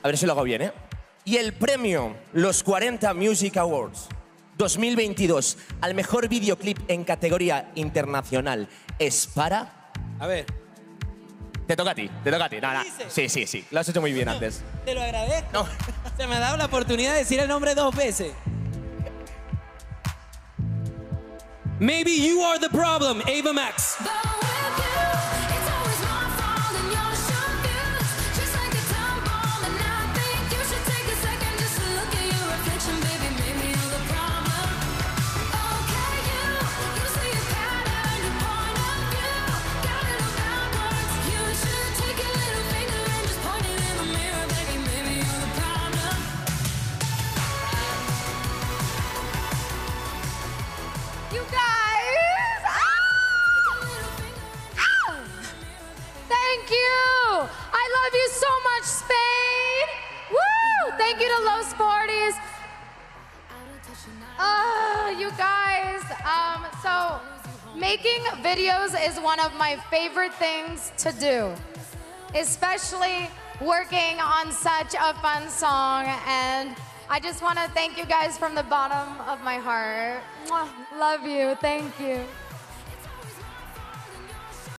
A ver si lo hago bien, ¿eh? Y el premio Los 40 Music Awards 2022 al mejor videoclip en categoría internacional es para... A ver. Te toca a ti, te toca a ti. Nada, sí, sí, sí. Lo has hecho muy bien antes. Te lo agradezco. No. Se me ha dado la oportunidad de decir el nombre 2 veces. Maybe you are the problem, Ava Max. You guys! Thank you! I love you so much, Spain! Woo! Thank you to Los 40s. You guys, so making videos is one of my favorite things to do, especially working on such a fun song, and I just want to thank you guys from the bottom of my heart. Mwah. Love you. Thank you.